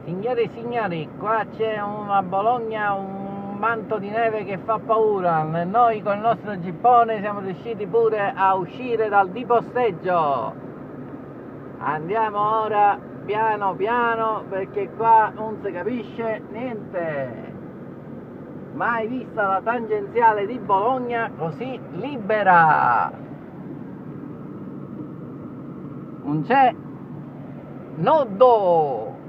Signore e signori, qua c'è a Bologna un manto di neve che fa paura. Noi con il nostro gippone siamo riusciti pure a uscire dal diposteggio. Andiamo ora piano piano perché qua non si capisce niente. Mai vista la tangenziale di Bologna così libera. Non c'è nodo.